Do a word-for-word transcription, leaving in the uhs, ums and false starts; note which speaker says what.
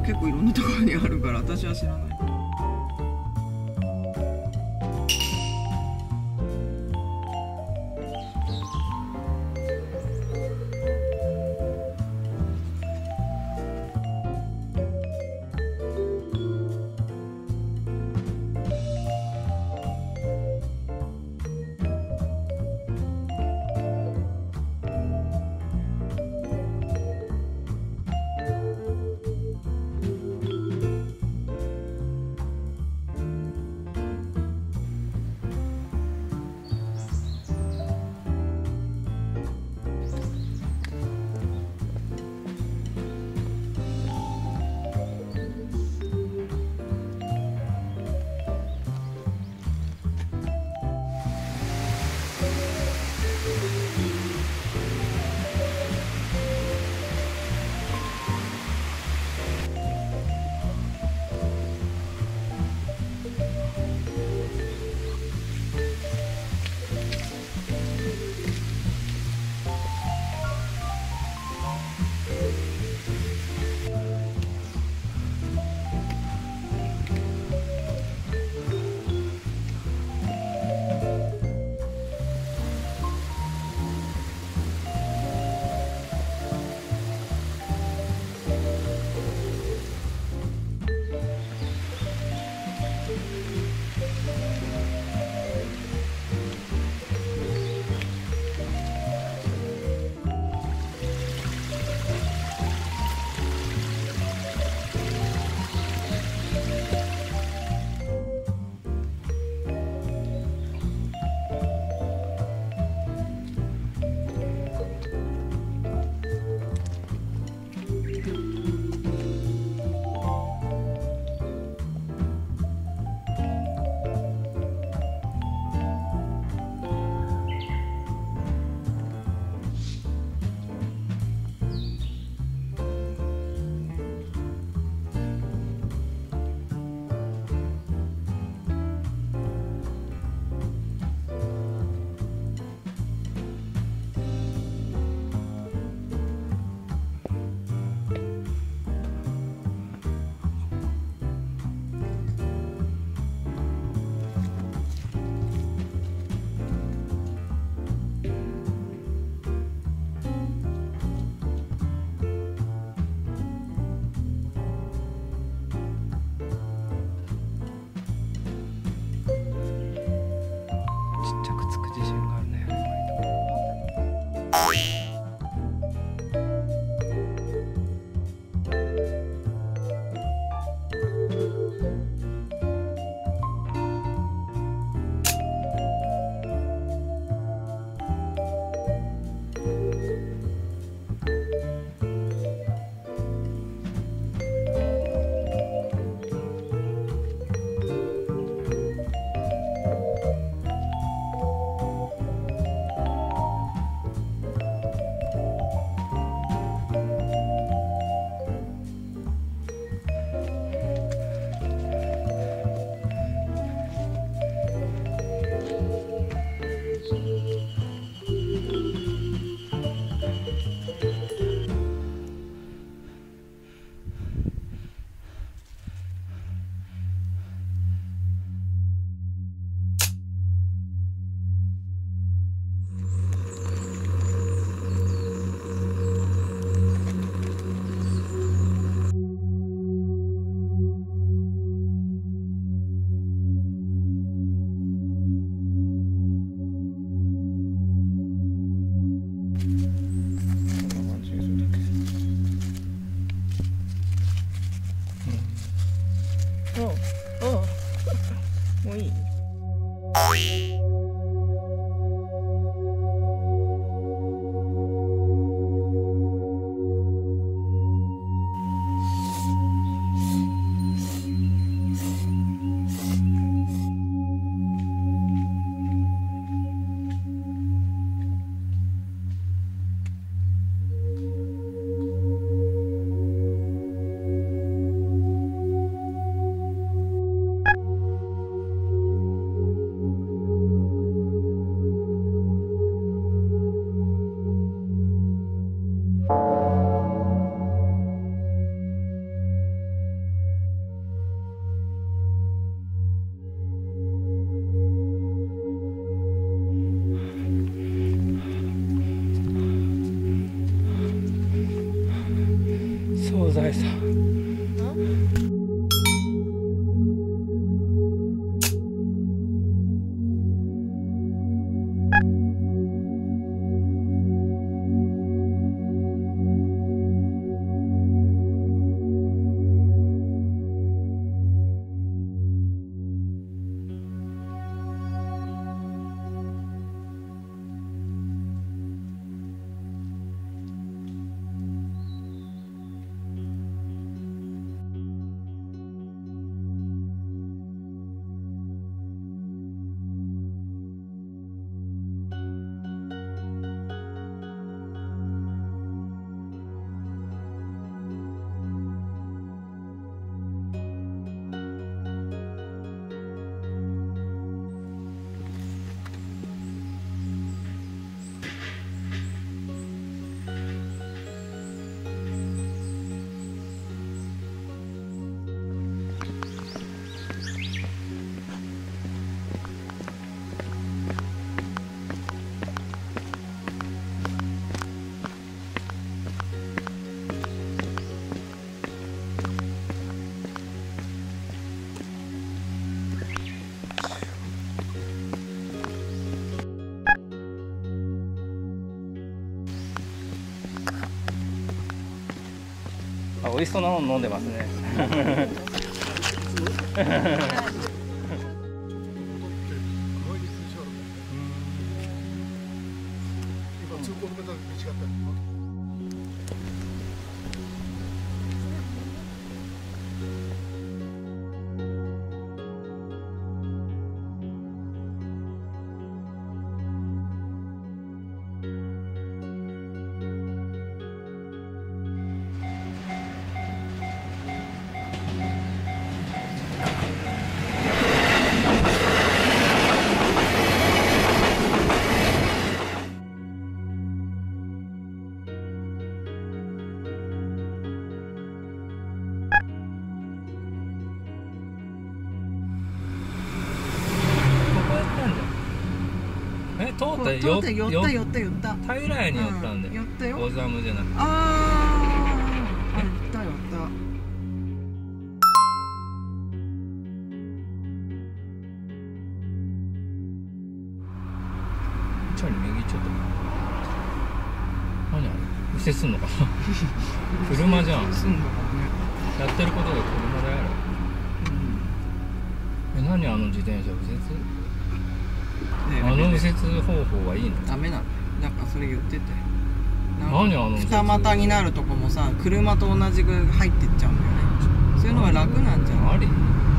Speaker 1: 結構いろんなところにあるから私は知らない。もういい。
Speaker 2: 美味しそうなの飲んでますね。え、通ったよ、
Speaker 1: 寄った寄った寄った寄った。
Speaker 2: 平屋に寄ったんで。
Speaker 1: 寄ったよ。
Speaker 2: オザムじゃなくて。
Speaker 1: ああ、あ、寄った寄った。
Speaker 2: ちょい右ちょっと。何あれ？右折すんのかな？車じゃん。
Speaker 1: すんのかね。
Speaker 2: やってることが車だよ。え、何あの自転車右折？あの右折方法はいいの？
Speaker 1: ダメなの。なんかそれ言ってて。
Speaker 2: 何あの
Speaker 1: 二股になるとこもさ、車と同じく入ってっちゃうんだよね。そういうのが楽なんじゃない？
Speaker 2: あり？